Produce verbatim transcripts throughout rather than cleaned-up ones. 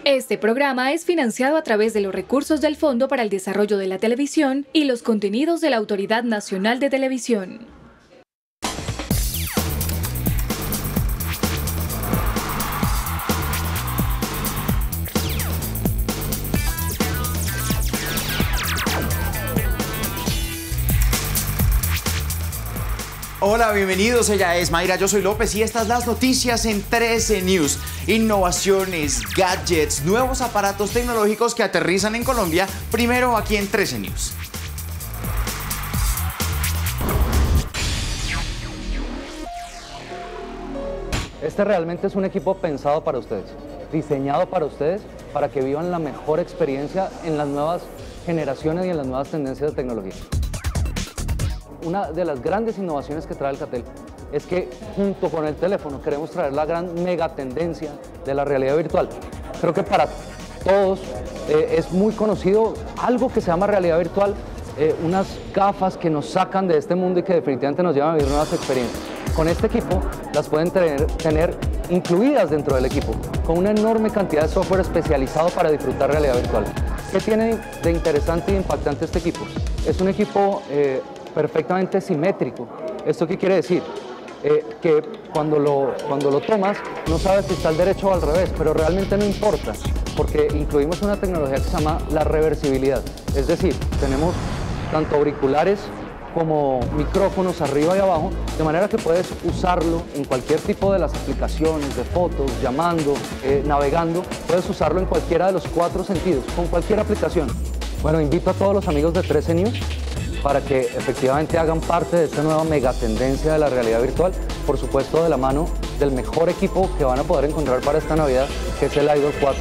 Este programa es financiado a través de los recursos del Fondo para el Desarrollo de la Televisión y los contenidos de la Autoridad Nacional de Televisión. Hola, bienvenidos, ella es Mayra, yo soy López y estas las noticias en trece News. Innovaciones, gadgets, nuevos aparatos tecnológicos que aterrizan en Colombia, primero aquí en trece News. Este realmente es un equipo pensado para ustedes, diseñado para ustedes, para que vivan la mejor experiencia en las nuevas generaciones y en las nuevas tendencias de tecnología. Una de las grandes innovaciones que trae Alcatel es que junto con el teléfono queremos traer la gran mega tendencia de la realidad virtual. Creo que para todos eh, es muy conocido algo que se llama realidad virtual, eh, unas gafas que nos sacan de este mundo y que definitivamente nos llevan a vivir nuevas experiencias. Con este equipo las pueden tener, tener incluidas dentro del equipo, con una enorme cantidad de software especializado para disfrutar realidad virtual. ¿Qué tiene de interesante e impactante este equipo? Es un equipo eh, perfectamente simétrico. ¿Esto qué quiere decir? Eh, que cuando lo, cuando lo tomas no sabes si está al derecho o al revés, pero realmente no importa, porque incluimos una tecnología que se llama la reversibilidad. Es decir, tenemos tanto auriculares como micrófonos arriba y abajo, de manera que puedes usarlo en cualquier tipo de las aplicaciones, de fotos, llamando, eh, navegando, puedes usarlo en cualquiera de los cuatro sentidos, con cualquier aplicación. Bueno, invito a todos los amigos de trece News para que efectivamente hagan parte de esta nueva mega tendencia de la realidad virtual, por supuesto de la mano del mejor equipo que van a poder encontrar para esta Navidad, que es el Idol cuatro.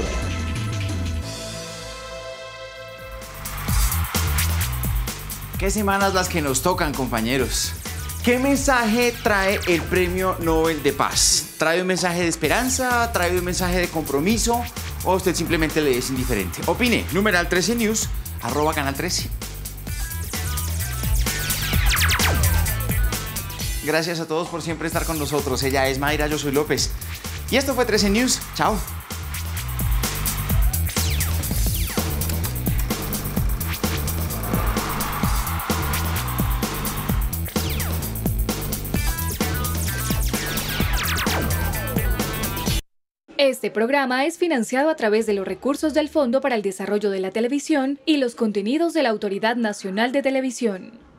Qué semanas las que nos tocan, compañeros. ¿Qué mensaje trae el Premio Nobel de Paz? ¿Trae un mensaje de esperanza? ¿Trae un mensaje de compromiso? ¿O usted simplemente le es indiferente? Opine, numeral trece News, arroba canal trece. Gracias a todos por siempre estar con nosotros. Ella es Mayra, yo soy López. Y esto fue trece News. Chao. Este programa es financiado a través de los recursos del Fondo para el Desarrollo de la Televisión y los contenidos de la Autoridad Nacional de Televisión.